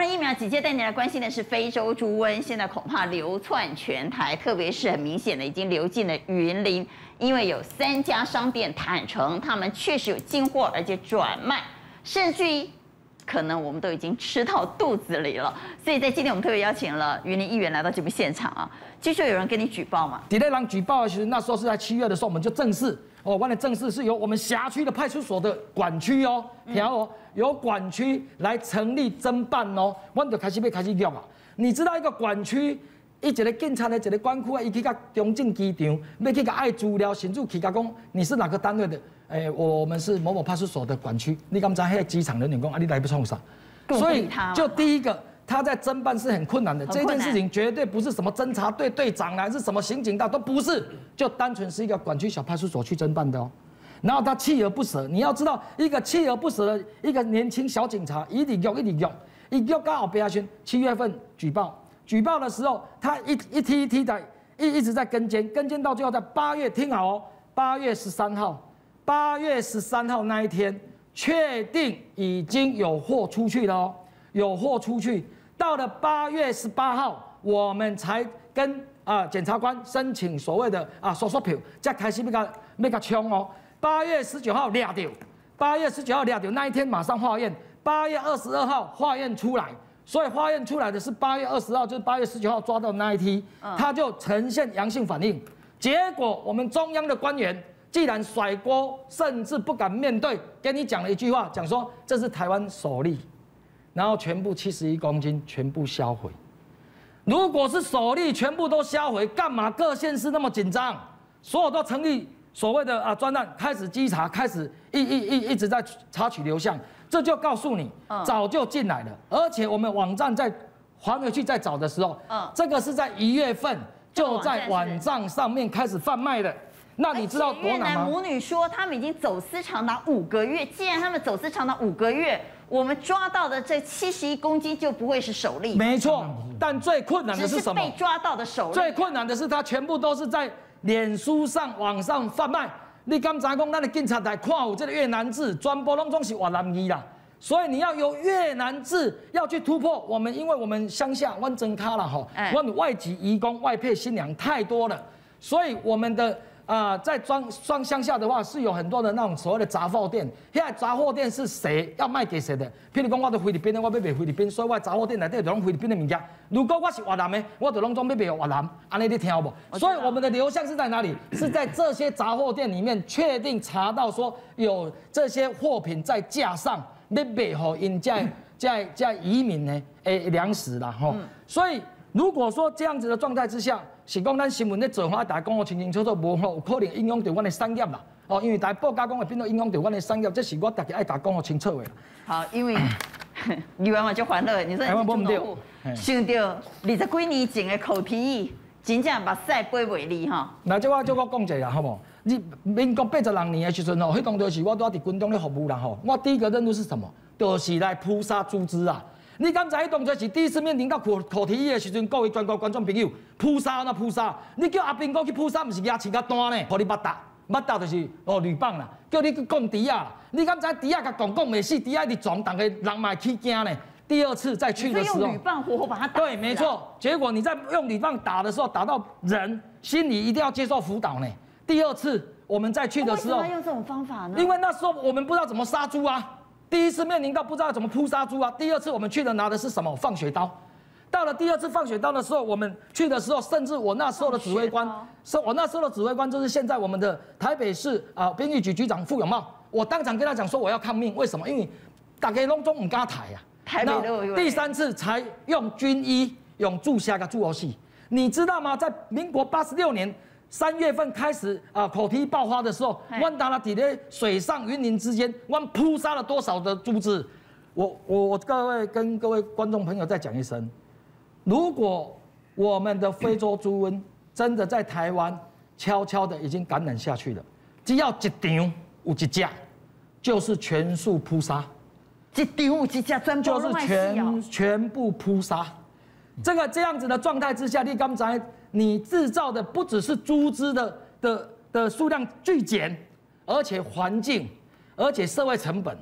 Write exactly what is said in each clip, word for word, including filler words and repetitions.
然，疫苗紧接带你来关心的是非洲猪瘟，现在恐怕流窜全台，特别是很明显的已经流进了云林，因为有三家商店坦诚，他们确实有进货，而且转卖，甚至于可能我们都已经吃到肚子里了。所以在今天我们特别邀请了云林议员来到节目现场啊，继续有人跟你举报嘛？ 底类人举报的时候，那时候是在七月的时候，我们就正式哦，完了正式是由我们辖区的派出所的管区哦，条哦，由管区来成立侦办哦，我们就开始要开始录啊。你知道一个管区，伊一个警察的一个管区啊，伊去到中正机场，要去甲爱资料，甚至去甲讲你是哪个单位的？诶、欸，我们是某某派出所的管区。你敢知迄个机场人员讲啊，你来不创啥？所以就第一个。他在侦办是很困难的，这件事情绝对不是什么侦查队队长还是什么刑警大都不是，就单纯是一个管区小派出所去侦办的哦。然后他锲而不舍，你要知道，一个锲而不舍的一个年轻小警察，一直用一直用，一用刚好被他宣七月份举报，举报的时候他一一梯一梯的一一直在跟监，跟监到最后在八月，听好哦，八月十三号，八月十三号那一天确定已经有货出去了哦，有货出去。到了八月十八号，我们才跟啊检察官申请所谓的啊搜索票，才开始要甲要甲冲哦。八月十九号抓到，八月十九号抓到，那一天马上化验，八月二十二号化验出来，所以化验出来的是八月二十号，就是八月十九号抓到那一批，他就呈现阳性反应。结果我们中央的官员既然甩锅，甚至不敢面对，跟你讲了一句话，讲说这是台湾首例。然后全部七十一公斤全部销毁。如果是首例全部都销毁，干嘛各县市那么紧张？所有都成立所谓的啊专案，开始稽查，开始一一一一直在查取流向，这就告诉你，早就进来了。而且我们网站在还回去再找的时候，嗯，这个是在一月份就在网站上面开始贩卖的。那你知道多难吗？ 越南母女说他们已经走私长达五个月，既然他们走私长达五个月，我们抓到的这七十一公斤就不会是首例。 没错，但最困难的是什么？ 被抓到的首例。 最困难的是它全部都是在脸书上、网上贩卖。你刚才讲，咱的警察来看有这个越南字，全部拢总是越南语啦。所以你要有越南字要去突破我们，因为我们乡下湾真卡了哈，我们外籍移工、外配新娘太多了，所以我们的。啊、呃，在庄庄乡下的话是有很多的那种所谓的杂货店。现在杂货店是谁要卖给谁的？譬如讲，我在菲律宾的，我要卖菲律宾，所以我杂货店内底就拢菲律宾的物件。如果我是越南的，我就拢总要卖越南。安尼你听不？所以我们的流向是在哪里？是在这些杂货店里面确定查到说有这些货品在架上，要卖给因在在在移民呢诶粮食啦吼。所以如果说这样子的状态之下，是讲咱新闻咧做法，大家讲得清清楚楚，无吼有可能影响到阮的产业啦。哦，因为大家报价讲会变到影响到阮的产业，这是我大家爱大家讲得清楚的。 好，因为你玩嘛就欢乐，你说你是中农户，想到二十几年前的口蹄疫，真正目屎飞袂离哈。 那这我这我讲一下好无？你民国八十六年的时阵吼，迄当就是我都伫军中咧服务啦吼。我第一个任务是什么？就是来扑杀猪只啊！你刚才动作是第一次面临到口口蹄疫的时阵，各位全国观众朋友，扑杀那扑杀，你叫阿兵哥去扑杀，不是牙齿较单呢，互你捌打，捌打就是哦铝棒啦，叫你去讲猪啊，你刚才猪啊甲讲讲袂死，猪啊一直撞，大家人嘛起惊呢。第二次再去的时候， 用铝棒活活把它打死。 对，没错。结果你在用铝棒打的时候，打到人，心里一定要接受辅导呢。第二次我们再去的时候， 为什么要用这种方法呢？ 因为那时候我们不知道怎么杀猪啊。第一次面临到不知道怎么扑杀猪啊，第二次我们去的拿的是什么？放血刀。到了第二次放血刀的时候，我们去的时候，甚至我那时候的指挥官，是我那时候的指挥官就是现在我们的台北市啊编译局局长傅永茂，我当场跟他讲说我要抗命，为什么？因为大家拢总唔敢抬啊。 台北都有。 第三次才用军医用注射个注游戏，你知道吗？在民国八十六年。三月份开始啊，口蹄爆发的时候，阮打了底咧水上云林之间，阮扑杀了多少的猪只？我我我各位跟各位观众朋友再讲一声，如果我们的非洲猪瘟真的在台湾悄悄的已经感染下去了，只要一场有一只，就是全数扑杀， 一场有一只全部就是全全部扑杀。这个这样子的状态之下，你刚才。你制造的不只是猪只的的的数量巨减，而且环境，而且社会成本，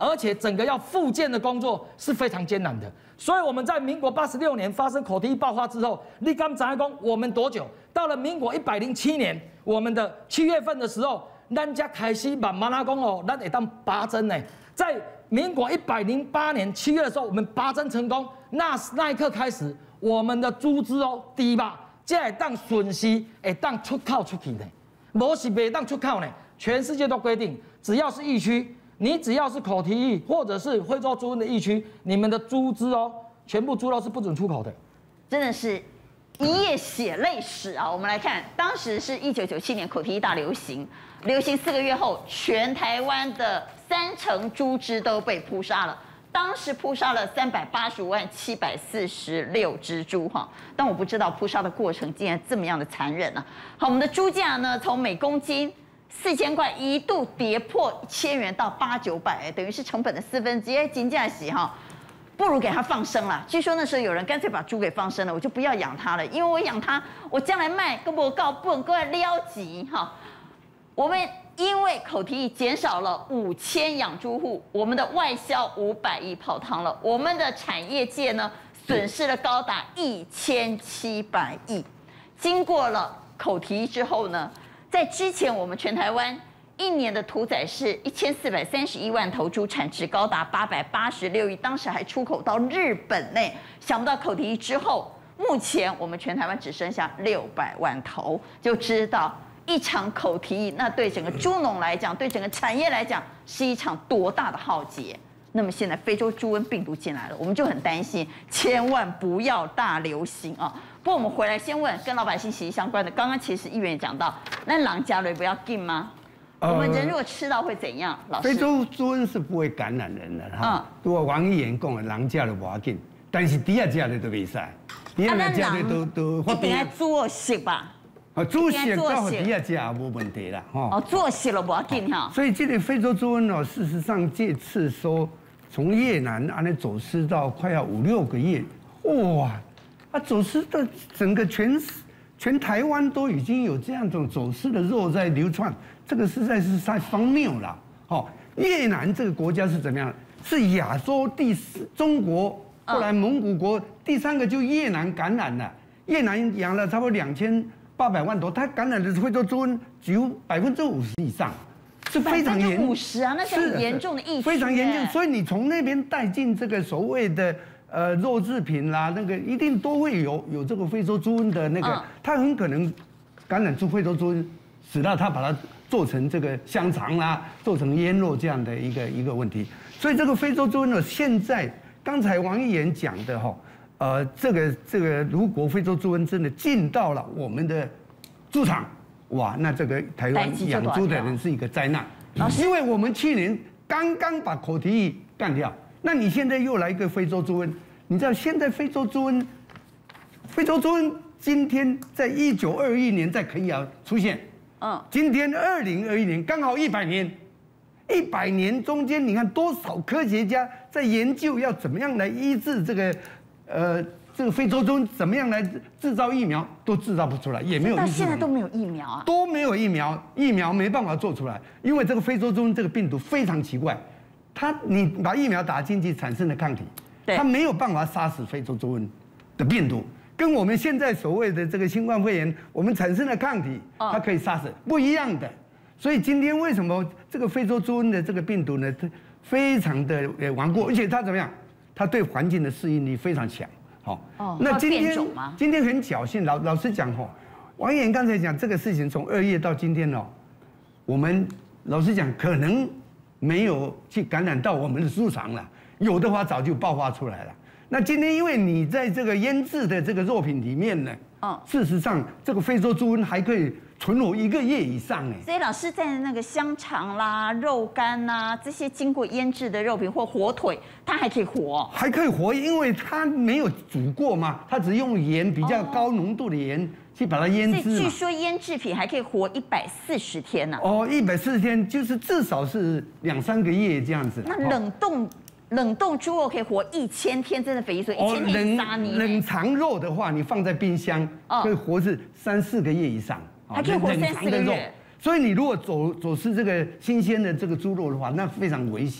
而且整个要复健的工作是非常艰难的。所以我们在民国八十六年发生口蹄疫爆发之后，你刚才讲我们多久？到了民国一百零七年，我们的七月份的时候，咱家开始慢慢拉讲哦，咱会当拔针呢。在民国一百零八年七月的时候，我们拔针成功，那那一刻开始，我们的猪只哦，第一吧，这会当顺势会当出口出去呢，无是袂当出口呢。全世界都规定，只要是疫区。你只要是口蹄疫或者是非洲猪瘟的疫区，你们的猪只哦，全部猪肉是不准出口的。 真的是一页血泪史啊！我们来看，当时是一九九七年口蹄疫大流行，流行四个月后，全台湾的三成猪只都被扑杀了。当时扑杀了三百八十五万七百四十六只猪哈，但我不知道扑杀的过程竟然这么样的残忍啊！好，我们的猪价呢，从每公斤四千块一度跌破一千元到八九百，等于是成本的四分之一，金价洗哈，不如给它放生了。据说那时候有人干脆把猪给放生了，我就不要养它了，因为我养它，我将来卖跟我告不能够来撩急哈。我们因为口蹄疫减少了五千养猪户，我们的外销五百亿泡汤了，我们的产业界呢损失了高达一千七百亿。经过了口蹄疫之后呢？在之前，我们全台湾一年的屠宰是一千四百三十一万头猪，产值高达八百八十六亿，当时还出口到日本内。想不到口蹄疫之后，目前我们全台湾只剩下六百万头，就知道一场口蹄疫，那对整个猪农来讲，对整个产业来讲，是一场多大的浩劫。那么现在非洲猪瘟病毒进来了，我们就很担心，千万不要大流行啊！不过我们回来先问跟老百姓息息相关的，刚刚其实议员也讲到，那狼加瑞不要禁吗？呃、我们人如果吃到会怎样？老师， 非洲猪瘟是不会感染人的哈。如果王议员讲的狼加的不要紧，但是猪仔加的都袂使，猪仔加的都都一定要猪食吧？ 啊，猪食到猪仔加无问题啦，哈。 哦，猪食了不要紧哈。 所以这个非洲猪瘟哦，事实上这次说。从越南安尼走私到快要五六个月，哇！啊，走私的整个全全台湾都已经有这样种走私的肉在流窜，这个实在是太荒谬了。哦，越南这个国家是怎么样？是亚洲第四，中国后来蒙古国第三个就越南感染了，越南养了差不多两千八百万头，它感染的非洲猪瘟只有百分之五十以上。是非常严五十啊，那是很严重的疫区， 非常严重。所以你从那边带进这个所谓的呃肉制品啦，那个一定都会有有这个非洲猪瘟的那个，嗯、它很可能感染出非洲猪瘟，使到它把它做成这个香肠啦，做成腌肉这样的一个一个问题。所以这个非洲猪瘟呢，现在刚才王议员讲的哈，呃，这个这个如果非洲猪瘟真的进到了我们的猪场。哇，那这个台湾养猪的人是一个灾难，因为我们去年刚刚把口蹄疫干掉，那你现在又来一个非洲猪瘟，你知道现在非洲猪瘟，非洲猪瘟今天在一九二一年在肯亚出现，嗯，今天二零二一年刚好一百年，一百年中间你看多少科学家在研究要怎么样来医治这个，呃。这个非洲猪怎么样来制造疫苗，都制造不出来，也没有。 到现在都没有疫苗啊， 都没有疫苗，疫苗没办法做出来，因为这个非洲猪这个病毒非常奇怪，它你把疫苗打进去产生的抗体，它没有办法杀死非洲猪瘟的病毒，跟我们现在所谓的这个新冠肺炎，我们产生的抗体，它可以杀死，不一样的。所以今天为什么这个非洲猪瘟的这个病毒呢，非常的呃顽固，而且它怎么样？它对环境的适应力非常强。好，哦，那今天今天很侥幸，老老实讲哈，王议员刚才讲这个事情从二月到今天哦，我们老实讲可能没有去感染到我们的猪场了，有的话早就爆发出来了。那今天因为你在这个腌制的这个肉品里面呢，嗯，事实上这个非洲猪瘟还可以存活一个月以上哎。 所以老师在那个香肠啦、肉干啦这些经过腌制的肉品或火腿，它还可以活， 还可以活，因为它没有煮过嘛，它只用盐比较高浓度的盐去把它腌制嘛。 所以据说腌制品还可以活一百四十天呢。 哦，一百四十天就是至少是两三个月这样子。 那冷冻。冷冻猪肉可以活一千天，真的匪夷所思。一千天杀你。 冷藏肉的话，你放在冰箱，可以活是三四个月以上， 还可以活三四个月。 所以你如果走走私这个新鲜的这个猪肉的话，那非常危险。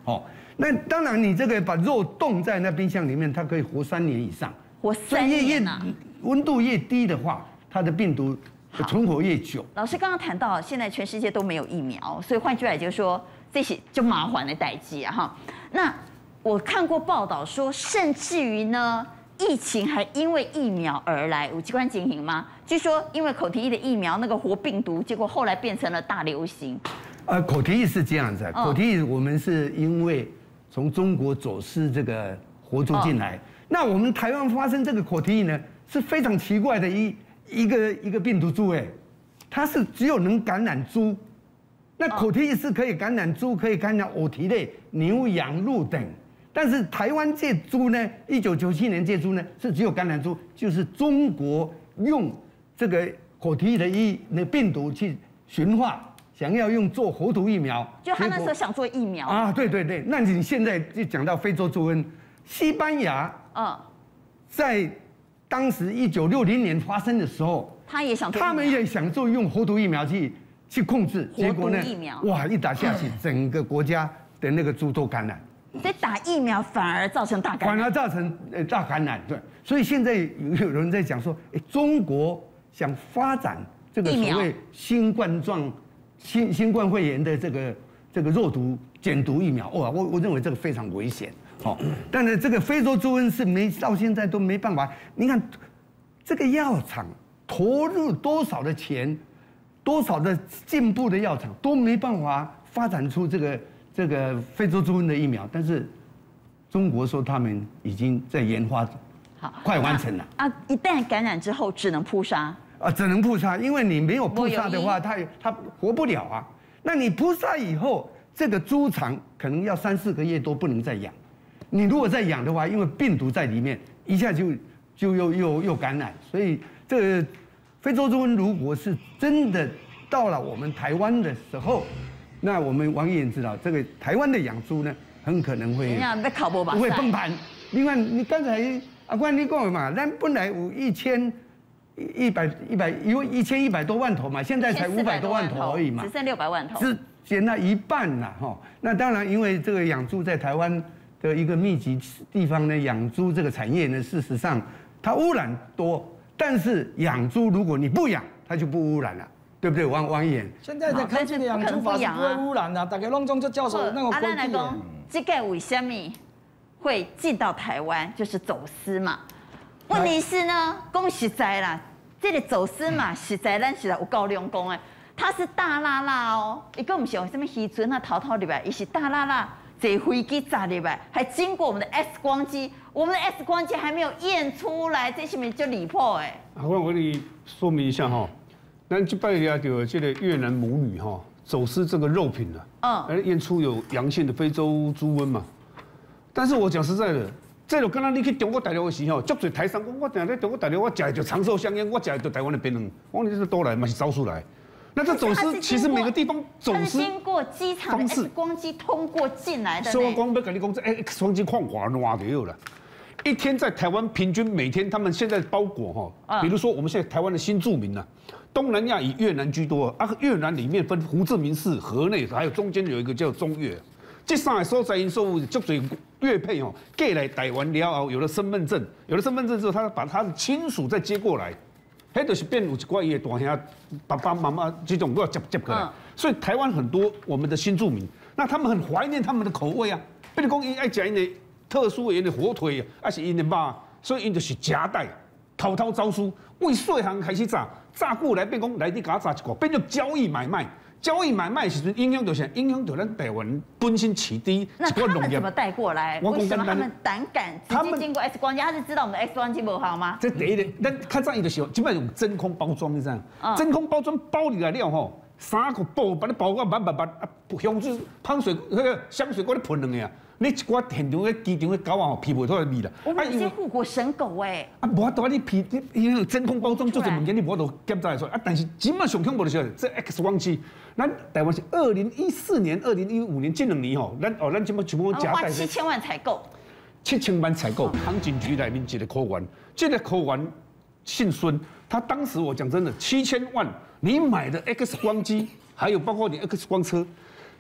哦，那当然你这个把肉冻在那冰箱里面，它可以活三年以上。 活三年啊！ 温度越低的话，它的病毒存活越久。 老师刚刚谈到，现在全世界都没有疫苗，所以换句话就是说，这些就麻烦的代际啊哈。那我看过报道说，甚至于呢，疫情还因为疫苗而来，有机关情形吗？据说因为口蹄疫的疫苗那个活病毒，结果后来变成了大流行。 呃，口蹄疫是这样子，口蹄疫我们是因为从中国走私这个活猪进来，那我们台湾发生这个口蹄疫呢，是非常奇怪的一一个一个病毒株，哎，它是只有能感染猪，那口蹄疫是可以感染猪，可以感染偶蹄类、牛、羊、鹿等，但是台湾这猪呢，一九九七年这猪呢是只有感染猪，就是中国用这个口蹄疫的疫那病毒去驯化。想要用做活毒疫苗， 就他那时候想做疫苗啊，对对对，那你现在就讲到非洲猪瘟，西班牙，嗯，在当时一九六零年发生的时候， 他也想做， 他们也想做用活毒疫苗去去控制， 结果呢，疫苗哇，一打下去，整个国家的那个猪都感染， 所以打疫苗反而造成大感染， 反而造成呃大感染，对，所以现在有有人在讲说，哎，中国想发展这个所谓新冠状。新新冠肺炎的这个这个肉毒减毒疫苗，哇，我我认为这个非常危险，好，但是这个非洲猪瘟是没到现在都没办法，你看这个药厂投入多少的钱，多少的进步的药厂都没办法发展出这个这个非洲猪瘟的疫苗，但是中国说他们已经在研发，好，快完成了啊！一旦感染之后，只能扑杀。 啊，只能扑杀，因为你没有扑杀的话，它它活不了啊。那你扑杀以后，这个猪场可能要三四个月都不能再养。你如果再养的话，因为病毒在里面，一下就就又又又感染。所以这个非洲猪瘟如果是真的到了我们台湾的时候，那我们王议员知道，这个台湾的养猪呢，很可能会不会崩盘。另外，你刚才阿官你讲的嘛，咱本来有一千。一百一百有一千一百多万头嘛，现在才五百多万头而已嘛， 只剩六百万头， 只减了一半啦哈。那当然，因为这个养猪在台湾的一个密集地方呢，养猪这个产业呢，事实上它污染多，但是养猪如果你不养，它就不污染了，对不对？王王议员， 现在的科技的养猪法是不会污染的，大家拢总就教授那个规矩。 来讲，这个为什么会进到台湾，就是走私嘛。问题是呢，讲实在啦，这个走私嘛，实在咱实在有够用功诶，它是大辣辣哦，一个不是用什么渔船啊、淘淘里边，也是大辣辣，坐飞机砸里边，还经过我们的 X 光机，我们的 X 光机还没有验出来，这是不是就离谱诶？ 啊，我我给你说明一下哈，咱这摆了就这个越南母女哈走私这个肉品了，嗯，而验出有阳性的非洲猪瘟嘛，但是我讲实在的。这就刚刚你去中国大陆的时候，足多台商讲，我定在中国大陆，我食的就长寿香烟，我食的就台湾的槟榔，我你这都来嘛是招出来。那这走私其实每个地方走私经过机场的 X 光机通过进来的。 所以我光要跟你讲，这 X 光机看偌烂就有了。一天在台湾平均每天他们现在包裹哈，比如说我们现在台湾的新住民呐，东南亚以越南居多啊，越南里面分胡志明市、河内，还有中间有一个叫中越。这三个所在因素足多越配哦，寄来台湾了后，有了身份证，有了身份证之后，他把他的亲属再接过来，迄就是变有一寡伊的大兄、爸爸妈妈这种都要接接过来。嗯、所以台湾很多我们的新住民，那他们很怀念他们的口味啊。比如讲，伊爱食因的特殊的因的火腿，还是因的肉，所以因就是夹带，偷偷招书，为细汉开始炸，炸过来变讲来你给我炸一个，变做交易买卖。交易买卖其实影响就是影响到咱台湾本身起低。 那他们怎么带过来？为什么他们胆敢直接经过 X 光机？他是知道我们的 X 光机不好吗？ 这第一点，咱较早伊就是基本上用真空包装，你知道？嗯、真空包装包入来了吼，三个布把你包个满满满，啊，香水、香水那个香水，我咧喷两个啊。你一寡现场嘅机场嘅狗啊，吼，皮袂出来味啦。 我们有些护国神狗哎。 啊，无法度你皮，因为真空包装做成物件，你无法度检查出来啊。但是今麦上恐怖的是，这 X 光机，咱台湾是二零一四年、二零一五年这两年吼，咱哦，咱今麦全部加花七千万采购， 七千万采购，航警局内面一个科员，这个科员姓孙，他当时我讲真的，七千万，你买的 X 光机，还有包括你 X 光车。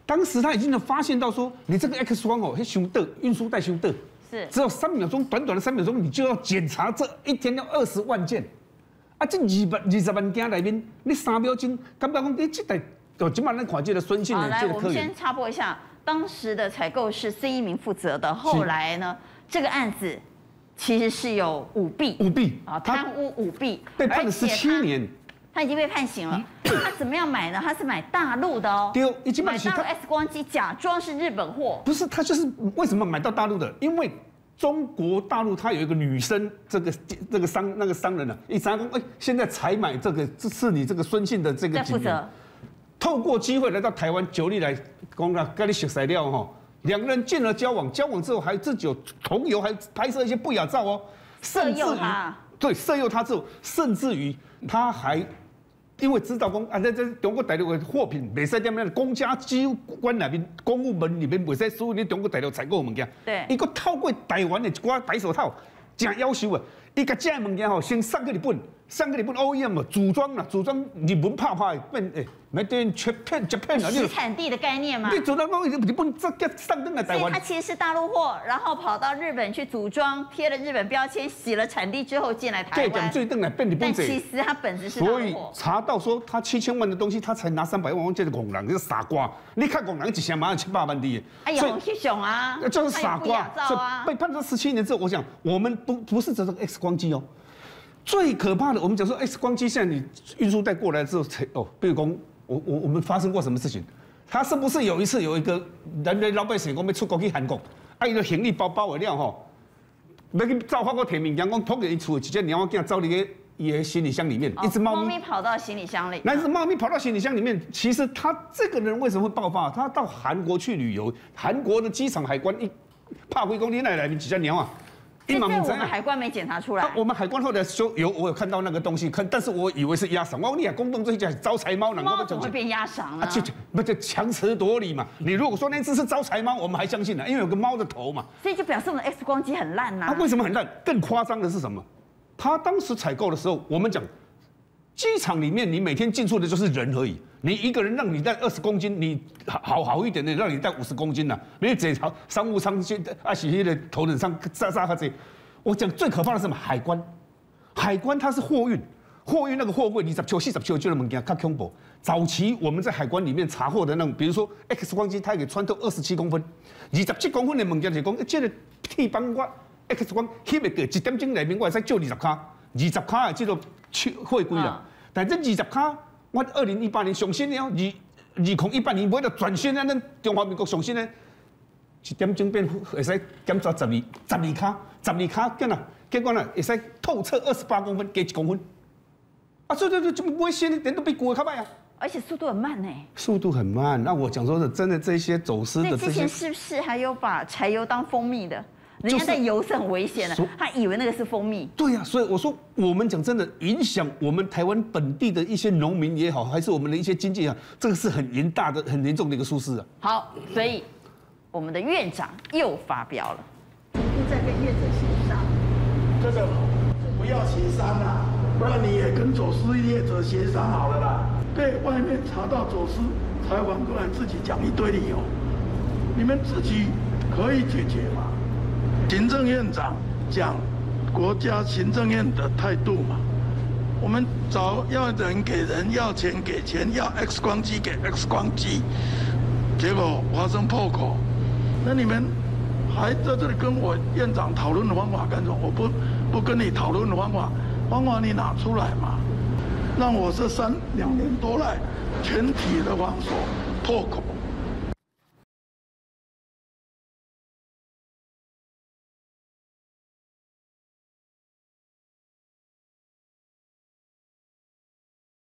当时他已经发现到说，你这个 X 光哦，凶的运输带凶的， 是只有三秒钟，短短的三秒钟，你就要检查这一天要二十万件，啊，这二万二十万件里面，你三秒钟，感觉讲你这台就今晚咱看这个孙姓的这个我科员。 们先插播一下，当时的采购是孙一鸣负责的，后来呢，这个案子其实是有舞弊， 舞弊啊，贪污舞弊， 被判了十七年。 他已经被判刑了。他怎么样买呢？他是买大陆的哦， 对，已经买大陆 X 光机，假装是日本货。 不是，他就是为什么买到大陆的？因为中国大陆它有一个女生，这个这个商那个商人啊，一查工，哎，现在才买这个，这是你这个孙姓的这个警员，透过机会来到台湾，久力来讲啦，跟你熟悉了哈。两个人进而交往，交往之后还自己有同游，还拍摄一些不雅照哦， 甚至于对色诱他之后，甚至于他还。因为知道讲啊，在这中国大陆的货品袂使点样，公家机关那边、公务门里面袂使输入你中国大陆采购物件。 对。 伊个透过台湾的一寡白手套，真要求啊！伊甲这物件吼，先送去日本，送去日本 O E M 嘛，组装啦，组装日本拍拍变诶，没对切片切片啊！ 是产地的概念吗？ 你组装讲日本这个上登来台湾。 所以它其实是大陆货，然后跑到日本去组装，贴了日本标签，洗了产地之后进来台湾。 对，讲最登来变日本但其实它本质是大陆货。 所以查到说他七千万的东西，他才拿三百万，我这个戆人，这个傻瓜！你看戆人一箱马上七八万的。 哎呀，我去想啊， 就是傻瓜。所以被判了十七年之后，我想我们不不是只这个 X 光机哦。最可怕的，我们讲说 X 光机，现在你运输带过来之后，才哦，比如讲，我我我们发生过什么事情？他是不是有一次有一个人类老百姓讲要出国去韩国，啊，伊个行李包包完了吼，要去造法国提物件，讲拖给伊厝，直接猫仔走你个伊的行李箱里面，一只猫咪跑到行李箱里， 那只猫咪跑到行李箱里面，其实他这个人为什么会爆发？他到韩国去旅游，韩国的机场海关一怕回公你来来面几只鸟啊！ 因为我们海关没检查出来、啊。 我们海关后来说有，我有看到那个东西，看，但是我以为是鸭肠。我你讲公动这一家招财猫， 猫怎么会变鸭肠呢？ 啊，就不就强词夺理嘛。你如果说那只是招财猫，我们还相信呢，因为有个猫的头嘛。 所以就表示我们的 X 光机很烂呐、啊。 它为什么很烂？更夸张的是什么？他当时采购的时候，我们讲机场里面你每天进出的就是人而已。你一个人让你带二十公斤，你好好一点的让你带五十公斤呐、啊，你这条商务舱去啊，是那个头等舱扎扎哈这。我讲最可怕的是什么？海关，海关它是货运，货运那个货柜，二十球、四十球就那物件较恐怖。早期我们在海关里面查获的那种，比如说 X 光机，它可以穿透二十七公分，二十七公分的物件就是讲，这个铁帮我 X 光翕的个一点钟内面我会使借二十卡，二十卡的这个货柜啦。但这二十卡。我二零一八年上新了，二二零一八年买到全新的咱中华民国上新的，一点钟变会使检查十二十二卡，十二卡见啦，结果呢会使透彻二十八公分，加一公分。啊，所以这这买新的点都比旧的较歹啊。 而且速度很慢呢。 速度很慢，那我讲说的，真的这些走私的这些。 之前是不是还有把柴油当蜂蜜的？人家在油是很危险的，他以为那个是蜂蜜。 对呀、啊，所以我说我们讲真的，影响我们台湾本地的一些农民也好，还是我们的一些经济啊，这个是很严大的、很严重的一个疏失啊。 好，所以我们的院长又发表了， 在跟业者协商，这个不要协商啦，不然你也跟走私业者协商好了啦。被外面查到走私，才反过来自己讲一堆理由，你们自己可以解决嘛。行政院长讲国家行政院的态度嘛，我们找要人给人，要钱给钱，要 X 光机给 X 光机，结果发生破口，那你们还在这里跟我院长讨论方法干什么？我不不跟你讨论方法，方法你拿出来嘛，让我这三两年多来全体的防守破口。